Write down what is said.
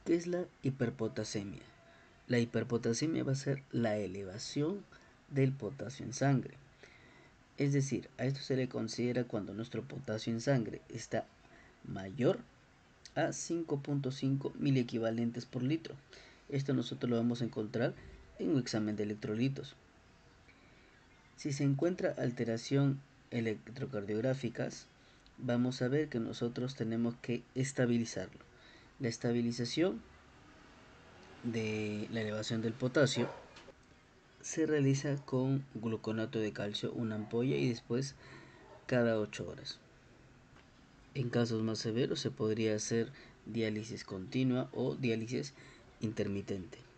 ¿Qué es la hiperpotasemia? La hiperpotasemia va a ser la elevación del potasio en sangre. Es decir, a esto se le considera cuando nuestro potasio en sangre está mayor a 5.5 miliequivalentes por litro. Esto nosotros lo vamos a encontrar en un examen de electrolitos. Si se encuentra alteración electrocardiográficas, vamos a ver que nosotros tenemos que estabilizarlo. La estabilización de la elevación del potasio se realiza con gluconato de calcio, una ampolla, y después cada 8 horas. En casos más severos se podría hacer diálisis continua o diálisis intermitente.